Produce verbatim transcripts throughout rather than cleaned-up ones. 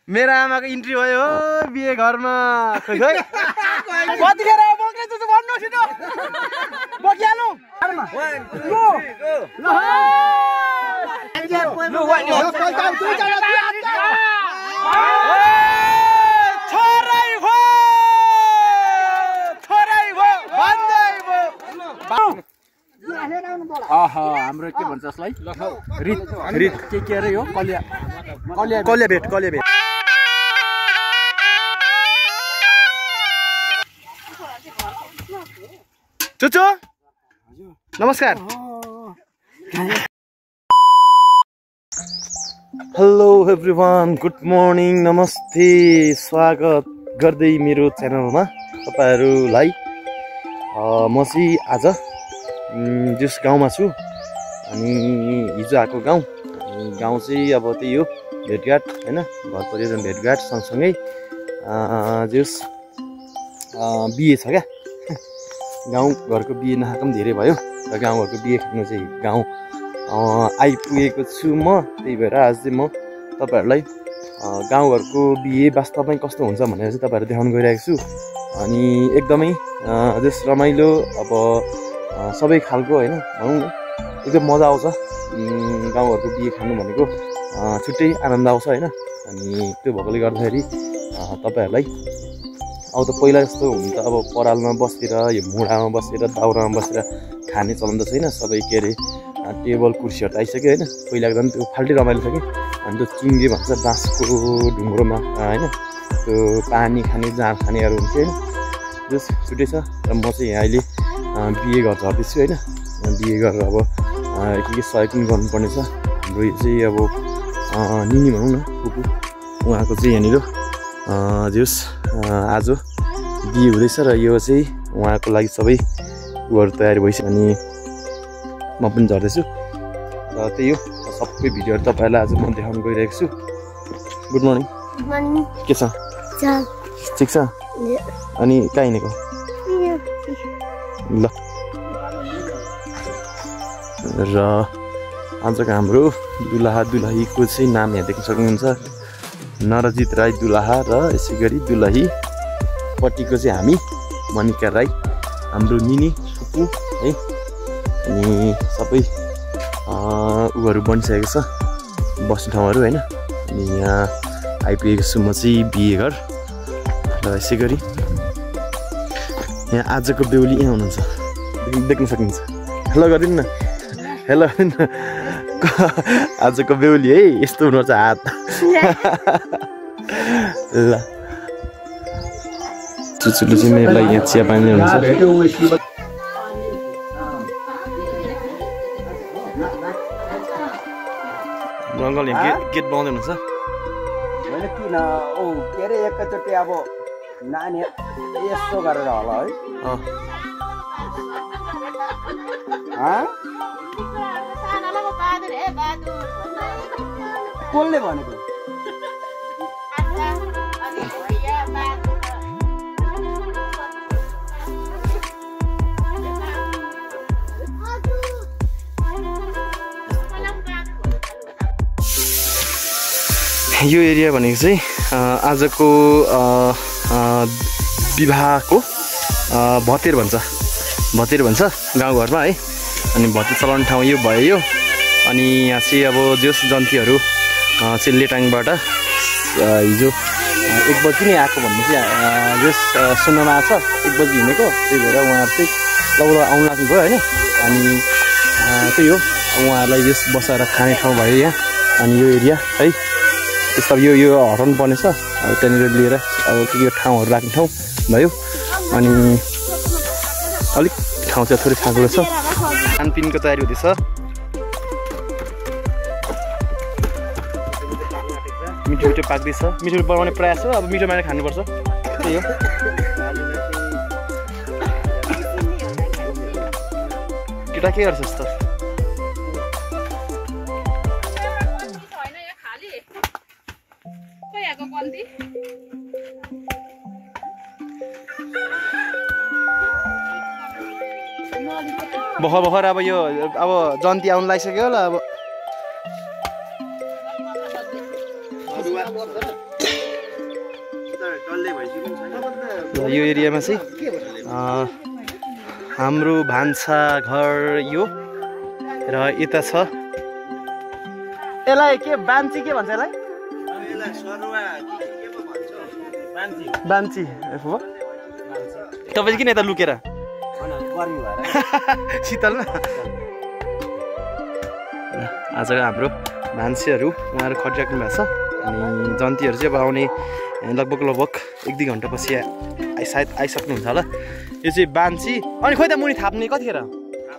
मेरो आमाको इन्ट्री भयो बिहे घरमा खै खै कतिखेर बोक्ने त भन्नु छिटो बोकिहालौ छोरै भो छोरै भो भन्दै भो आहा हाम्रो के भन्छ यसलाई रित रित के के अरे हो कलिया कलिया कलिया भेट कलिया भेट चुचु नमस्कार हेलो एभ्रिवान गुड मर्निङ नमस्ते स्वागत गर्दै मेरो च्यानलमा तपाईहरुलाई म चाहिँ आज जस गाउँमा छु अनि हिजो आएको गाउँ अनि गाउँ चाहिँ अब त्यही हो भेटघाट हैन घर परिवार भेटघाट सँगसँगै जस बिहे छ क्या गाउँ घरको बिहे नखाएको पनि धेरै भयो र गाउँ घरको बिहे खानु चाहिँ गाउँ आइपुगेको छु म त्यही भएर आज चाहिँ म तपाईहरुलाई गाउँ घरको बिहे वास्तवमै कस्तो हुन्छ भनेर चाहिँ तपाईहरु देखाउन गइरहेको छु अनि एकदमै जस रमाइलो अब सबै खालको हैन भनौँ न एकदम मजा आउँछ गाउँघरको बिहे खानु भनेको छुट्टै आनन्द आउँछ हैन अनि त्यो भएकोले गर्दाखेरि तपाईहरुलाई अब त पहिला जस्तो हुन त अब परालमा बसेर यो मुढामा बसेर दाउरामा बसेर खाने चलन त छैन सबै के अरे टेबल कुर्सीहरू त आइसक्यो हैन पहिलाको झन् त्यो फाल्टै रमाइलो छ कि अनि त्यो चुङ्गे भन्छ बाँसको ढुङ्ग्रोमा हैन त्यो पानी खाने जाँड खानेहरू हुन्थ्यो हैन जस छुट्टै छ र म चाहिँ यहाँ अहिले बिहे घर झर्दैछु होइन बिहे गरेर अब के के सहयोग पनि गर्नुपर्ने छ हाम्रो यो चाहिँ अब निनी भनौँ न कुकु उहाँको चाहिँ यहाँनिर जस आज बिहे हुँदैछ र यो चाहिँ उहाँको लागि सबै उहरू तयारी भइसक्यो अनि म पनि झर्दैछु र त्यही हो सबै भिडियोहरू तपाईँहरूलाई आज म देखाउन गइरहेको छु गुड मर्निङ के छ ठिक छ अनि कहाँ हिँडेको ल र आजको हाम्रो दुलाहा दुलाहीको चाहिँ नाम यहाँ देख्न सक्नुहुन्छ नरजित राई दुलाहा र यसै गरी दुलाही पट्टिको चाहिँ हामी मनिका राई हाम्रो निनी फुपू है अनि सबै उहरू बनिसकेको छ बस्ने ठाउँहरू होइन अनि यहाँ आइपुगेको छु म चाहिँ बिहे घर र यसै गरी यहाँ आजको बेहुली यहाँ हुनुहुन्छ देख्न सक्नुहुन्छ हेलो गरिदिनु न हेलो आजको बेहुली है यस्तो हुनुपर्छ हात ल चुचुले चाहिँ मेरो लागि यहाँ चिया पानी हुन्छ अङ्कल यहाँ गेट गेट बनाउँदै हुनुहुन्छ मैले किन ओ के अरे एकैचोटि अब नानी यस्तो गरेर होला है कसले भनेको यो एरिया भनेको चाहिँ आजको विवाहको भतेर भन्छ भतेर भन्छ गाउँघरमा है अनि भतेर चलाउने ठाउँ यो भयो यो अनि यहाँ चाहिँ अब जस जन्तीहरू चाहिँ लेटाङबाट हिजो एक बजी नै आएको भन्ने चाहिँ जस सुन्नमा आएको छ एक बजी हिँडेको त्यही भएर उहाँहरू चाहिँ लगभग आउनु लाग्नुभयो होइन अनि त्यही हो उहाँहरूलाई जस बसाएर खाने ठाउँ भयो यहाँ अनि यो एरिया है त्यस्तो यो यो हटाउनु पर्ने छ अब त्यहाँनिर लिएर अब के के ठाउँहरू राख्ने ठाउँ भयो अनि अलिक ठाउँ चाहिँ थोरै साँगुलो छ खानपिनको तयारी हुँदैछ मिठो मिठो पाक्दैछ मिठो बनाउने प्रयास हो अब मिठो मानेर खानुपर्छ त्यही हो केटा के गर्छ जस्तो भर्खर भर्खर अब यो अब जन्ती आउनु लागिसक्यो होला अब यो एरियामा चाहिँ हाम्रो भान्सा घर यो र यता छ यसलाई के बान्ची के भन्छ यसलाई बान्ची तपाईँ किन यता लुकेर शीतलमा आजको हाम्रो मान्छेहरू उहाँहरू खटिराख्नु भएको छ अनि जन्तीहरू चाहिँ अब आउने लगभग लगभग एक दुई घन्टा पछि आइ सायद आइसक्नुहुन्छ होला यो चाहिँ बान्ची अनि खोइ त मुनि थाप्ने कतिखेर ए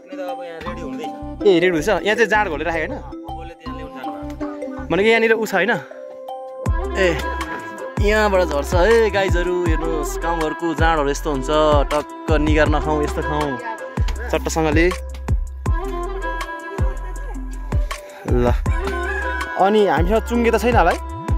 रेडी हुँदैछ यहाँ चाहिँ जाँड घोलेर राखेको होइन भनेको यहाँनिर उ छ होइन ए यहाँबाट झर्छ है गाइजहरू हेर्नुहोस् गाउँघरको जाँडहरू यस्तो हुन्छ टक्क निगार नखाउँ यस्तो खाउँ चट्टसँगले ल अनि हामीसँग चुङ्गे त छैन होला है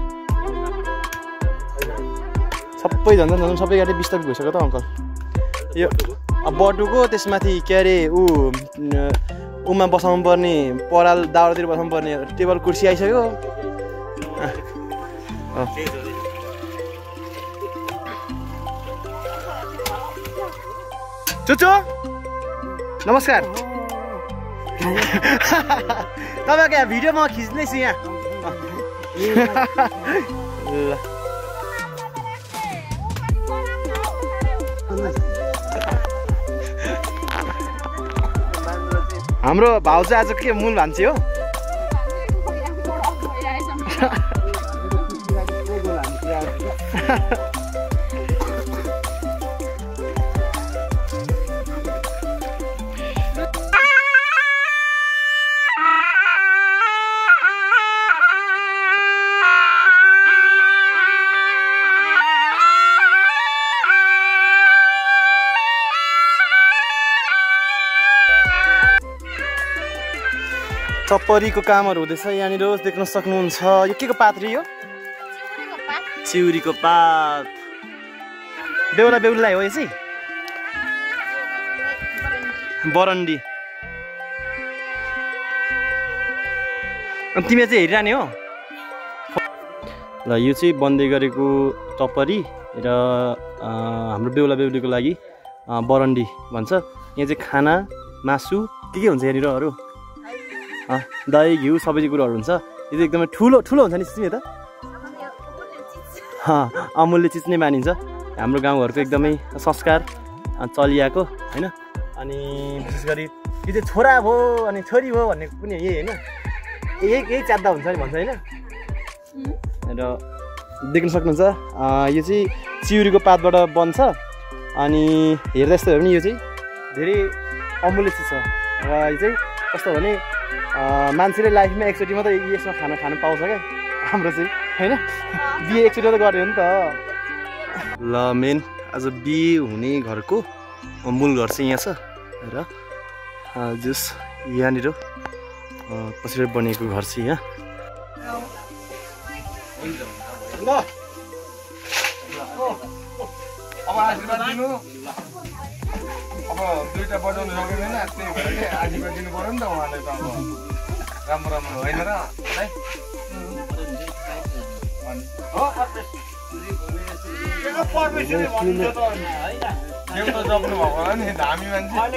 सबै झन् झन् सबै गाडी बिस्तारै भइसक्यो त अङ्कल यो बटुको त्यसमाथि के अरे ऊ उमा बसाउनु पर्ने पराल दाउरातिर बसाउनु पर्ने टेबल कुर्सी आइसक्यो चुचो नमस्कार तपाईँको यहाँ भिडियो म खिच्दैछु यहाँ ल हाम्रो भाउ चाहिँ आज के मूल भान्सी हो चप्परीको कामहरू हुँदैछ यहाँनिर देख्न सक्नुहुन्छ यो के को पात रे यो चिउरीको पात बेहुला बेहुलीलाई हो यो चाहिँ बरन्डी अनि तिमी चाहिँ हेरिरहने हो ल यो चाहिँ बन्दै गरेको चप्परी र हाम्रो बेहुला बेहुलीको लागि बरन्डी भन्छ यहाँ चाहिँ खाना मासु के के हुन्छ यहाँनिर अरू दही घिउ सबै कुरोहरू हुन्छ यो चाहिँ एकदमै ठुलो ठुलो हुन्छ नि चिज त अमूल्य चिज नै मानिन्छ हाम्रो गाउँघरको एकदमै संस्कार चलिआएको होइन अनि विशेष गरी यो चाहिँ छोरा भयो अनि छोरी भयो भन्ने पनि यही होइन यही यही च्याद्दा हुन्छ नि भन्छ होइन र देख्न सक्नुहुन्छ यो चाहिँ चिउरीको पातबाट बन्छ अनि हेर्दा यस्तो हो भने यो चाहिँ धेरै अमूल्य चिज छ र यो चाहिँ कस्तो भने मान्छेले लाइफमा एकचोटि मात्रै यसमा खाना खानु पाउँछ क्या हाम्रो चाहिँ होइन बिहे एकचोटि मात्रै गऱ्यो नि त ल मेन आज बिहे हुने घरको मूल घर चाहिँ यहाँ छ र जस यहाँनिर पछि बनेको घर चाहिँ यहाँ ल अब आशीर्वाद दिनु अब दुईटा बजाउनु सक्दैन त्यही भएर आशीर्वाद दिनु पर्यो नि त उहाँले त अब राम्रो राम्रो होइन र है जप्नु भएको होला नि धामी मान्छे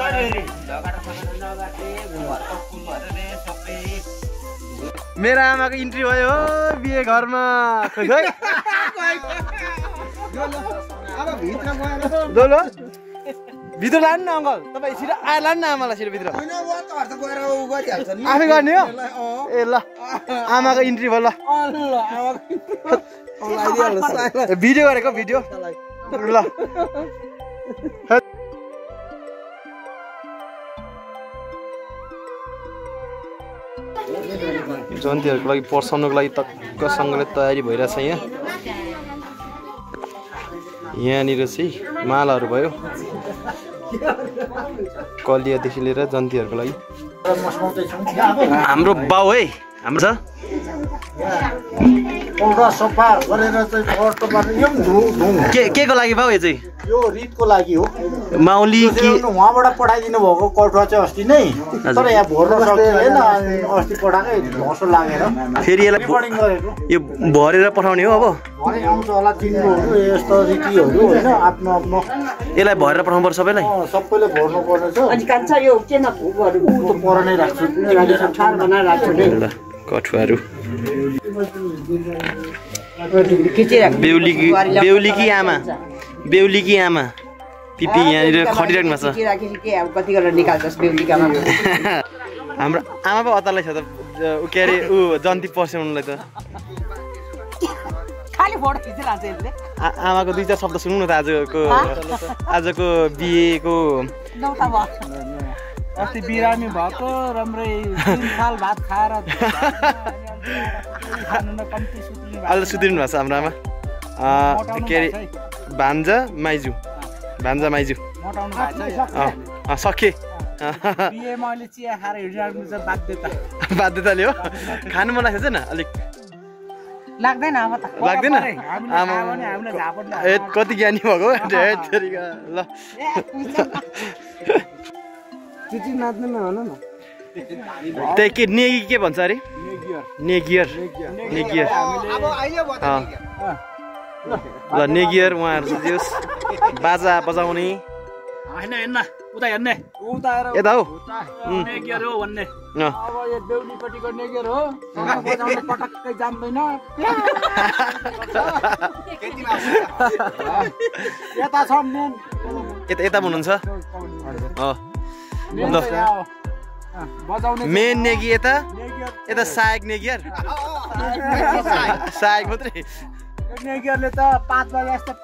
मेरो आमाको इन्ट्री भयो बिहे घरमा खोइ खोइ दोलो भित्र लानु न अङ्कल तपाईँ छिटो आएर लानु न आमालाई छिटो भित्र आफै गर्ने हो ए ल आमाको इन्ट्री भयो ल भिडियो गरेको भिडियो ल जन्तीहरूको लागि पर्साउनको लागि टक्कसँगले तयारी भइरहेछ यहाँ यहाँनिर चाहिँ मालाहरू भयो कलियादेखि लिएर जन्तीहरूको लागि हाम्रो बाउ है हाम्रो छ पौडा सफा गरेर चाहिँ पर्टो पार्ने यो पनि के के को लागि भाउ यो चाहिँ यो रितको लागि हो माउली कि उहाँबाट पठाइदिनु भएको कटुवा चाहिँ अस्ति नै तर यहाँ भर्न सक्दैन अस्ति पठाएकै ढोसो लागेर फेरि यसलाई रिपोर्टिङ गरेको यो भरेर पठाउने हो अब भरे आउँछ होला तिनीहरू यस्तो रीतिहरू होइन आफ्नो आफ्नो यसलाई भरेर पठाउनु पर्छ सबैलाई सबैले भर्नु पर्ने छ अनि कान्छा यो के न फुलहरु त पर नै राख्छु गाडी छाड बनाएर राख्छु नि कठुवाहरू बेहुलीकी बेहुलीकी आमा बेहुलीकी आमा पिपी यहाँनिर खटिराख्नु भएको छ के अब कति गरेर निकाल्छस् बेहुलीकी आमा हाम्रो आमा पो अतालाई छ त उ के अरे ऊ जन्ती पर्स्याउनुलाई त खाली फोटो खिचिरहन्छ यसले आमाको दुई चार शब्द सुन्नु न त आजको आजको बिहेको नौता भयो अस्ति बिरामी भएको राम्रै तीन साल भात खाएर अहिले सुतिरहनु भएको छ हाम्रो आमा के अरे भान्जा माइजू भान्जा माइजू मोटाउनु भएको छ सके बिहेमा अहिले चिया खाएर हिँडिराख्नु छ बाध्यता बाध्यताले हो खानु मन लागेको छैन अलिक लाग्दैन अब त लाग्दैन आमा हामीलाई झापट ए कति ज्ञानी भएको ल चिटी नाच्दैन भन न त्यही के नेगी के भन्छ अरे नेगियर नेगियर ल नेगियर उहाँहरू दियोस् बाजा बजाउने होइन हेर्न उता हेर्ने उता यता हौ नेगियर हो भन्ने अँ अब यो बेहुलीपट्टिको नेगियर हो बजाउन पटक्कै जान्दैन यता छ मेन यता यता भन्नुहुन्छ अँ ल बजाउने मेन नेगी यता यता सहायक नेगियर सहायक मात्रै नेगियरले त पाँच बजे जस्तो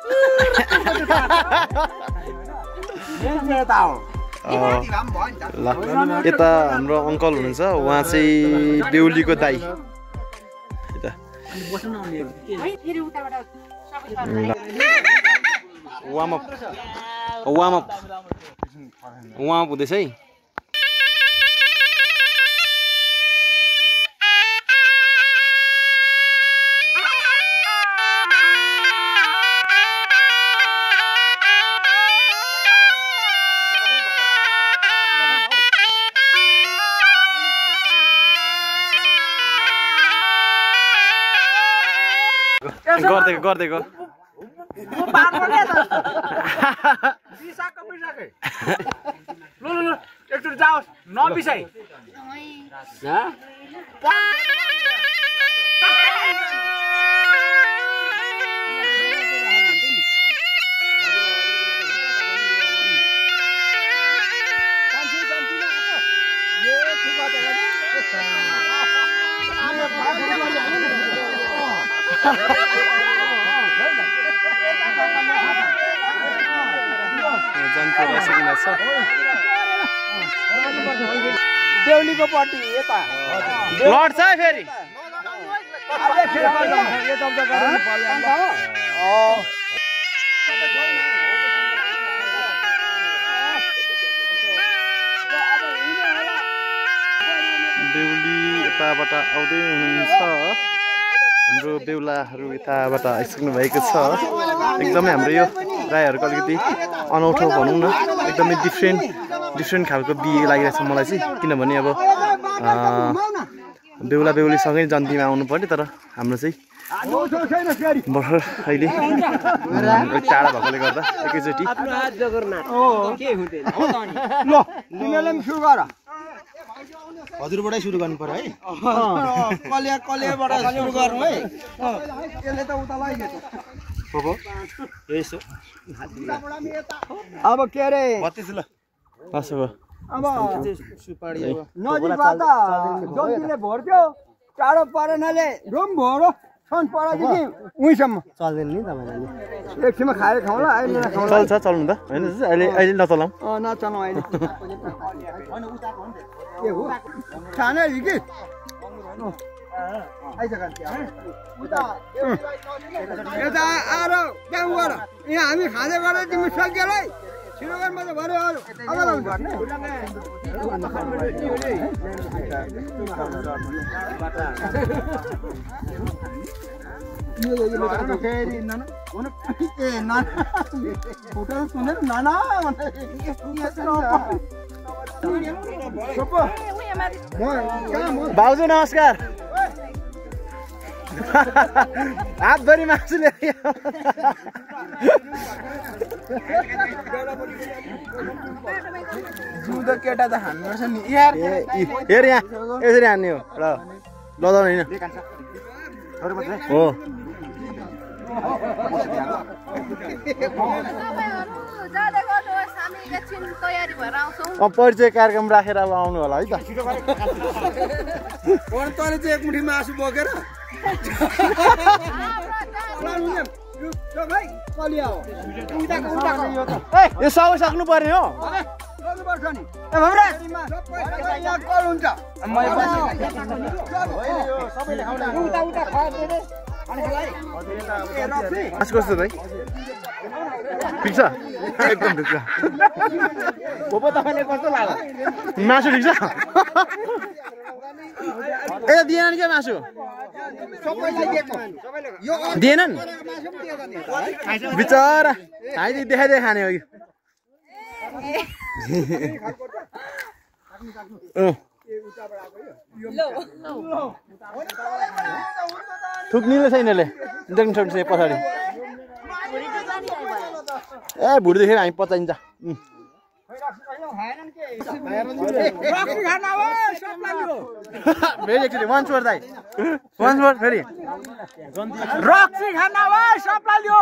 यता हो ल यता हाम्रो अङ्कल हुनुहुन्छ उहाँ चाहिँ बेहुलीको दाइ यता warm up warm up warm up हुँदैछ है गर्दैको गर्दैको एकचोटि जाओस् नबिसाइ बेहुलीको पट्टि यता लड्छ है फेरि बेहुली यताबाट आउँदै हुनुहुन्छ हाम्रो बेहुलाहरू यताबाट आइसक्नु भएको छ एकदमै हाम्रो यो राईहरूको अलिकति अनौठो भनौँ न एकदमै डिफ्रेन्ट डिफ्रेन्ट खालको बिहे लागिरहेको छ मलाई चाहिँ किनभने अब बेहुला बेहुलीसँगै जन्तीमा आउनु पर्ने तर हाम्रो चाहिँ भर्खर अहिले अलिक टाढा भएकोले गर्दा एकैचोटि हजुरबाटै सुरु गर्नु पर्यो है कलिया कलियाबाट सुरु गर्नु है यसले त उता लैगेछ यसो अब के अरे बत्तिस ल असो भयो अब नजिकबाट जन्तीले भर्थ्यो टाढो परेनाले रुम भरो छन् परदेखि उहीँसम्म चल्दैन नि तपाईँले एकछिनमा खाएर खाउँला अहिले नखाउँला चल्छ चल्नु त होइन अहिले अहिले नचलाउँ अँ नचलाउँ अहिले के हो खानै कि यता आएर त्यहाँ गर यहाँ हामी खाँदै गरेर तिमी सकिएलै छिटो गर्नु त भरे अरू यो यो यो फेरि नाना हुन ए नाना फोटो सुनेर नाना भाउजू नमस्कार हातभरि मासु ल्याए जुदो केटा त हान्नुपर्छ नि यार हेर यहाँ यसरी हान्ने हो ल लदाउनु होइन हो परिचय कार्यक्रम राखेर अब आउनु होला है त तैँले चाहिँ एक मुठी मासु बोकेर यो सबै सक्नु पर्ने हो मासु कस्तो भाइ ठिक छ एकदम ठिक छ तपाईँले कस्तो लाग्यो मासु ठिक छ ए दिएनन् क्या मासु दिएनन् बिचरा खाइदिए देखाइदिए खाने हो कि थुक्निले छैनले देख्नु सक्छ पछाडि ए भुँडी देखेर हामी पचाइन्छ फेरि एकचोटि वान फोर दाइ वान फोर फेरि रक्सी खाना वा सबलाई लियो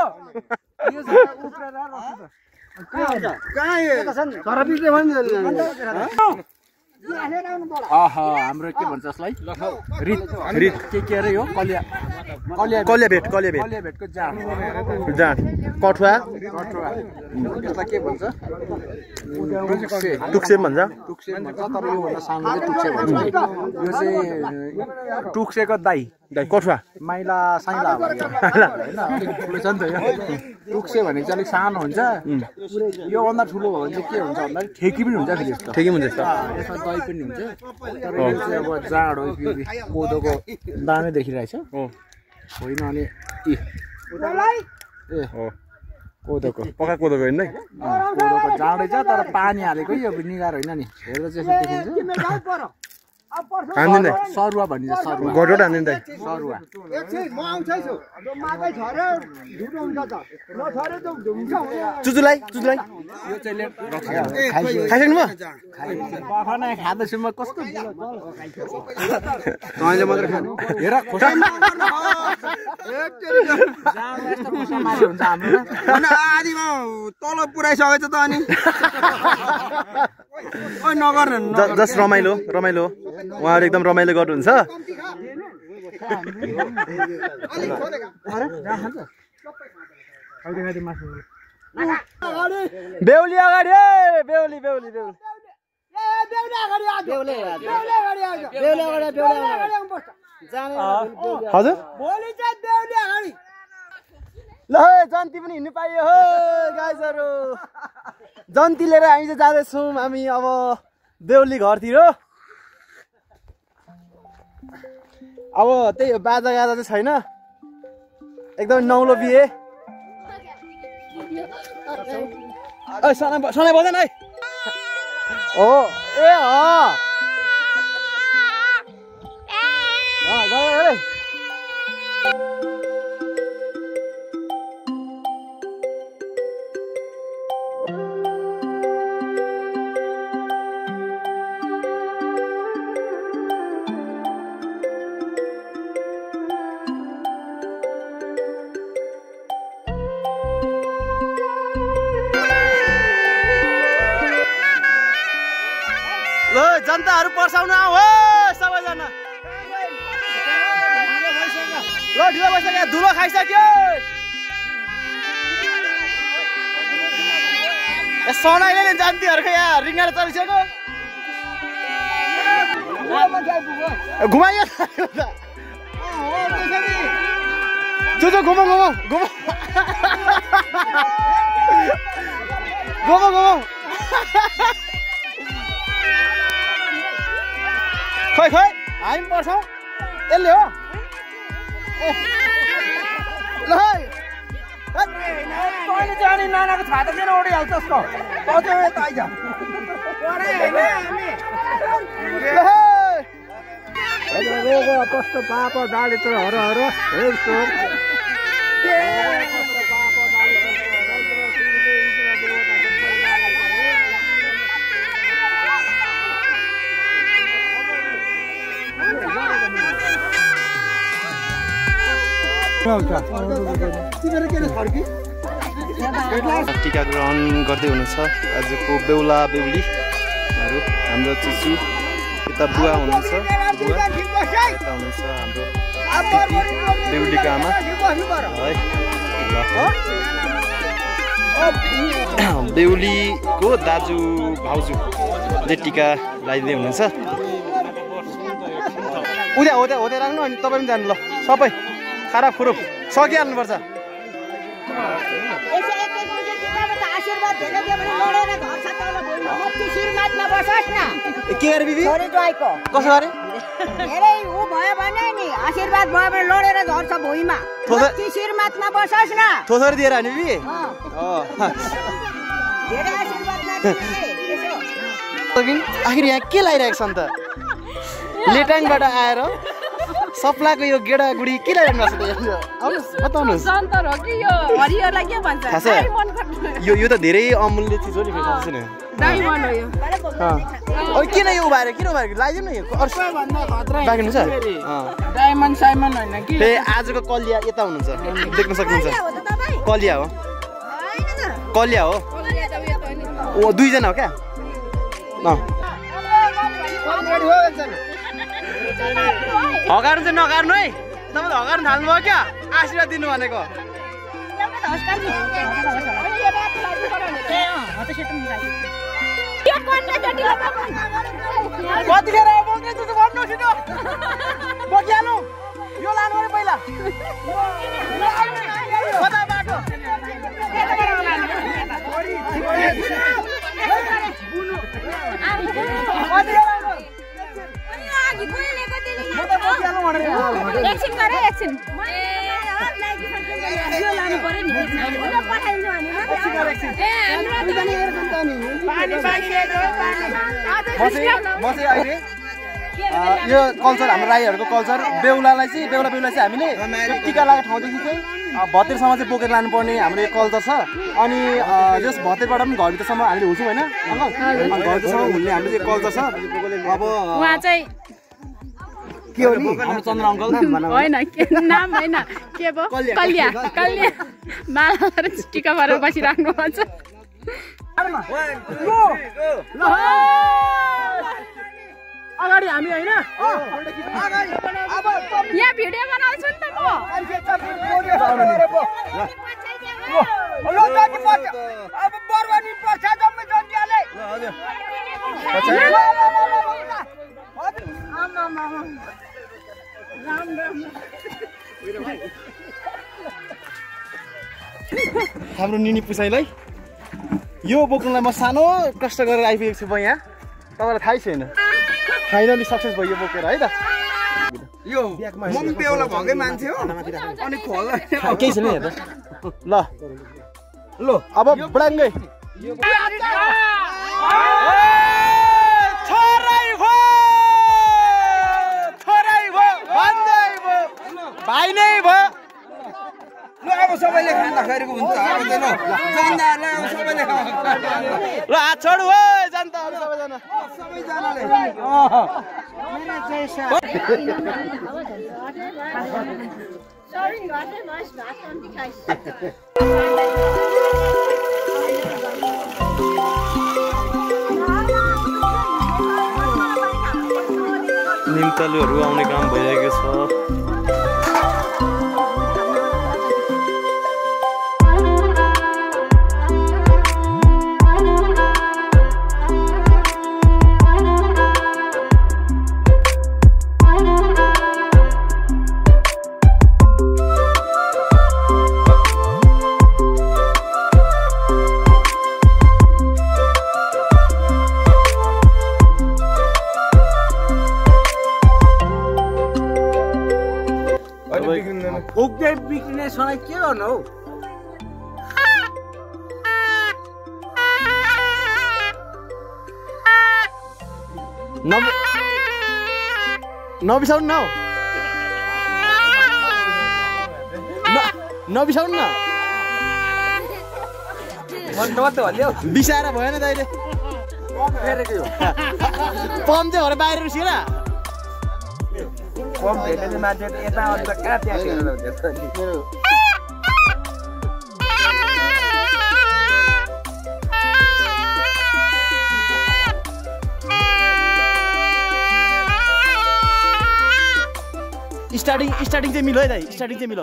हाम्रो के भन्छ यसलाई रित रित के के अरे हो कलिया कलिया कलिया भेट कलिया भेट कलिया भेटको जाँड जाँड कठुवा कठुवा यसलाई के भन्छ टुक्से टुक्से भन्छ टुक्से भन्छ तर योभन्दा सानो चाहिँ टुक्से भन्छ यो चाहिँ टुक्सेको दाइ दाइ कठुवा माइला साइला होइन अलिक ठुलो छ नि त यो टुक्से भनेको चाहिँ अलिक सानो हुन्छ योभन्दा ठुलो भयो भने चाहिँ के हुन्छ भन्दाखेरि ठेकी पनि हुन्छ फेरि यस्तो ठेकी हुन्छ यस्तो यसमा दही पनि हुन्छ तर यो चाहिँ अब जाँड हो फेरि कोदोको दानै देखिरहेछ होइन अनि ए हो कोदोको पक्का कोदोको होइन है कोदोको जाँडै छ तर पानी हालेको यो निगार होइन नि हेर्दा चाहिँ यसो देखिन्छ हान्दिन दाइ सरुवा भनिन्छ सरुवा गडोड हान्दिन दाइ सरुवा म आउँछु माकै छ र ढुटो हुन्छ त नछरे त हुन्छ चुचुलाई चुचुलाई यो चाहिँ लेट खाइसक्नु भयो बखना खाँदैछु म कस्तो तैँले मात्र खानु हेर खोसा यस्तो खोसा मारे हुन्छ हाम्रो आधीमा तल पुऱ्याइसकेछ त अनि ओ नगर जस्ट रमाइलो रमाइलो उहाँहरू एकदम रमाइलो गर्नुहुन्छ बेहुली अगाडि ए बेहुली बेहुली बेहुली हजुर ल जन्ती पनि हिँड्नु पाइयो हो गाइजहरू जन्ती लिएर हामी चाहिँ जाँदैछौँ हामी अब बेहुली घरतिर अब त्यही हो बाजा गाजा चाहिँ छैन एकदम नौलो बिहे ए सना सना बजान है हो ए हो गयो है जनताहरू पर्साउन आऊ हो सबैजना ल ढिलो भइसक्यो धुलो खाइसक्यो सनाइले नि जान्तीहरूको यहाँ रिङ्गाएर चलिसक्यो घुमाइयो चुचो घुमाउ घुमाउ घुमाउ घुमाउ घुमाउ खै खै हामी पर्छौँ यसले हो तैँले चाहिँ अनि नानाको छाता किन उडिहाल्छ जस्तो तँ चाहिँ आइज कस्तो पाप डाले त हर हर टिका ग्रहण गर्दै हुनुहुन्छ आजको बेहुला बेहुलीहरू हाम्रो चुचु यता बुवा हुनुहुन्छ बुवा यता हुनुहुन्छ हाम्रो दिदी बेहुलीको आमा है बेहुलीको दाजु भाउजूले टिका लगाइदिँदै हुनुहुन्छ उद्या हुँदै हुँदै राख्नु अनि तपाईँ पनि जानु ल सबै खराब खुरुप सकिहाल्नुपर्छ के गरे बिबी कसो गरे धेरै उ भयो भने नि आशीर्वाद भयो भने लडेर झर्छ भुइँमा शिरमाथमा बसोस् न थोथरी दिएर हाने बिबी धेरै आशीर्वाद आखिर यहाँ के लागिरहेको छ नि त लेटाङबाट आएर सप्लाको यो गेडा गुडी के लागिरहनु भएको छ आउनुहोस् बताउनुहोस् सन्तर हो कि यो हरियोलाई के भन्छ यो यो त धेरै अमूल्य चिज हो नि फेरि थाहा छैन डायमन्ड हो यो अब किन यो उभाएर किन उभाएर लगाइदिउँ न यो राख्नु छ डायमन्ड साइमन होइन कि ए आजको कलिया यता हुनुहुन्छ देख्न सक्नुहुन्छ कलिया हो कलिया हो ओ दुईजना हो क्या हगार्नु चाहिँ नगार्नु है तपाईँ हगार्नु थाल्नुभयो क्या आशीर्वाद दिनु भनेको कतिखेर भन्नु छिटो बोकिहालौँ यो लानु पऱ्यो पहिला कता बाटो एकछिन गर एकछिन यो लानु पर्यो नि पठाइदिनु भने यो कल्चर हाम्रो राईहरूको कल्चर बेहुलालाई चाहिँ बेहुला बेहुला चाहिँ हामीले टिका लगाएको ठाउँदेखि चाहिँ भतेरसम्म चाहिँ बोकेर लानुपर्ने हाम्रो यो कल्चर छ अनि जस भतेरबाट पनि घरभित्रसम्म हामीले हुन्छौँ होइन अङ्कल घरभित्रसम्म हुने हाम्रो चाहिँ कल्चर छ अब उहाँ चाहिँ के हो नि हाम्रो चन्द्र अङ्कल होइन के नाम होइन के भयो कलिया कलिया माला टिका भएर बसिराख्नु भन्छ अगाडि हामी होइन यहाँ भिडियो बनाउँछु नि त हाम्रो निनी पुसाइलाई यो बोक्नुलाई म सानो कष्ट गरेर आइपुगेको छु म यहाँ तपाईँलाई थाहै छैन फाइनली सक्सेस भयो यो बोकेर है त यो मम बेहुला भएकै मान्छे हो अनि खोल केही छैन हेर ल ल अब बडाङ्गै भाइ नै भयो ल अब सबैले खाँदाखेरिको हुन्छ जनताहरूलाई अब सबैले ल हात छोडु हो जनताहरू सबैजना सबैजनाले निम्तालुहरू आउने काम भइरहेको छ चाहिँ बिग्रिने सनाइ के गर्नु हौ? नबिसाउनु न नबिसाउनु न बिसाएर भएन त अहिले पम्प चाहिँ भएर बाहिर रुसिएर पम्प भेट्ने मान्छे यता अन्त कहाँ त्यहाँ स्टार्टिङ स्टार्टिङ चाहिँ मिलो है दाइ स्टार्टिङ चाहिँ मिलो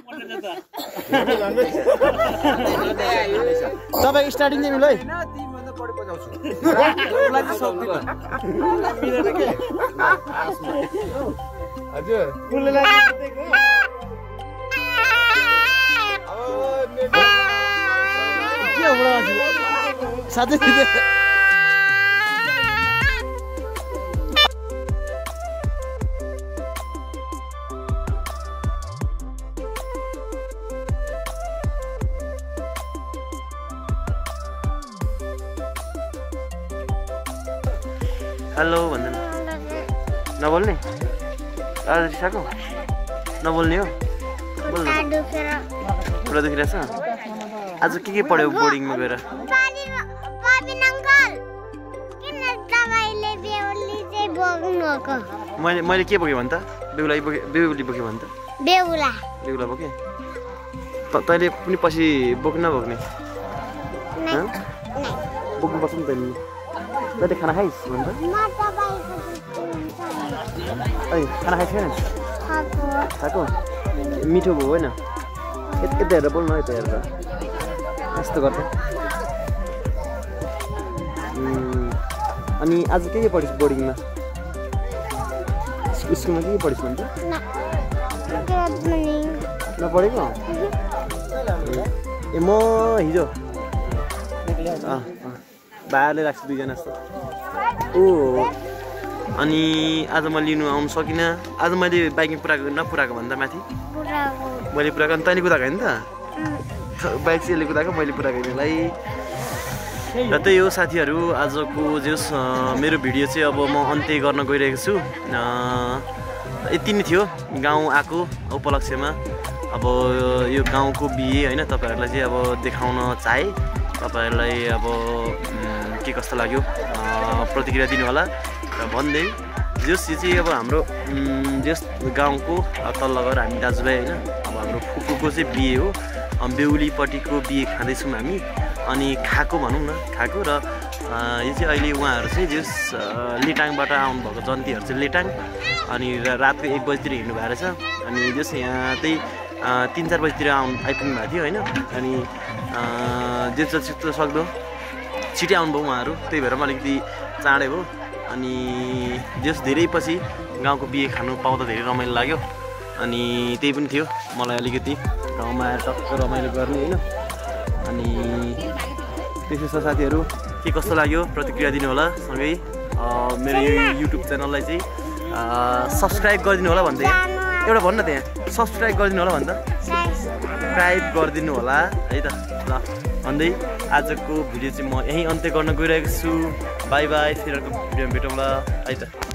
तपाईँको स्टार्टिङ चाहिँ मिलो है साथै हेलो भन्दैन नबोल्ने आज रिसाएको नबोल्ने हो बोल्नु पुरा दुखिरहेछ आज के के पढ्यो बोर्डिङमा गएर मैले मैले के बोकेँ भन् त बेहुला बोके बेहुली बोकेँ भन् त बेहुला बेहुला बोकेँ तैँले पनि पछि बोक्नु नबोक्ने बोक्नुपर्छ नि तैँले तैँले खाना खाइस् भन्छ है खाना खाइस् छैन खाएको मिठो भयो होइन यता हेरेर बोल्नु यता हेरेर यस्तो गर्छ अनि आज के के पढिस् बोर्डिङमा स्कुलमा के के पढिस् भन्छ नपढेको ए म हिजो भाइले राख्छु दुईजना जस्तो ओ अनि आज म लिनु आउनु सकिनँ आज मैले बाइकिङ पुऱ्याएको नपुऱ्याएको भन्दा माथि मैले पुऱ्याएको अनि तैँले कुदाएको होइन त बाइक चाहिँ यसले कुदाएको मैले पुऱ्याएको यसलाई र त्यही हो साथीहरू आजको जस मेरो भिडियो चाहिँ अब म अन्त्य गर्न गइरहेको छु यति नै थियो गाउँ आएको उपलक्ष्यमा अब यो गाउँको बिहे होइन तपाईँहरूलाई चाहिँ अब देखाउन चाहे तपाईँहरूलाई अब के कस्तो लाग्यो प्रतिक्रिया दिनु होला र भन्दै जस यो चाहिँ अब हाम्रो जस गाउँको तल्लो घर हामी दाजुभाइ होइन अब हाम्रो फुपूको चाहिँ बिहे हो बेहुलीपट्टिको बिहे खाँदैछौँ हामी अनि खाएको भनौँ न खाएको र यो चाहिँ अहिले उहाँहरू चाहिँ जस लेटाङबाट आउनुभएको जन्तीहरू चाहिँ लेटाङ अनि रातको एक बजीतिर हिँड्नु भएको रहेछ अनि जस यहाँ त्यही तिन चार बजीतिर आउनु आइपुग्नु भएको थियो होइन अनि जे जति सक्दो छिटै आउनुभयो उहाँहरू त्यही भएर पनि अलिकति चाँडै भयो अनि जस धेरै पछि गाउँको बिहे खानु पाउँदा धेरै रमाइलो लाग्यो अनि त्यही पनि थियो मलाई अलिकति गाउँमा आएर टक्क रमाइलो गर्ने होइन अनि त्यसो छ साथीहरू के कस्तो लाग्यो प्रतिक्रिया दिनु होला सँगै मेरो यो युट्युब च्यानललाई चाहिँ सब्सक्राइब गरिदिनु होला भन्दै एउटा भन्नु न त्यहाँ सब्सक्राइब गरिदिनु होला भन्छ सब्सक्राइब गरिदिनु होला है त ल भन्दै आजको भिडियो चाहिँ म यहीँ अन्त्य गर्न गइरहेको छु बाई बाई फेरि अर्को भिडियोमा भेटौँला है त।